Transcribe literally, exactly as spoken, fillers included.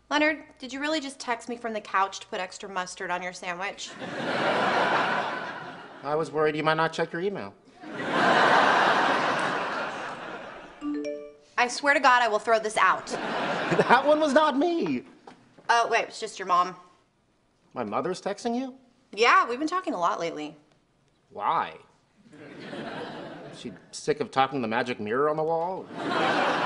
Leonard, did you really just text me from the couch to put extra mustard on your sandwich? I was worried you might not check your email. I swear to God, I will throw this out. That one was not me. Oh, wait, it's just your mom. My mother's texting you? Yeah, we've been talking a lot lately. Why? Is she sick of talking to the magic mirror on the wall?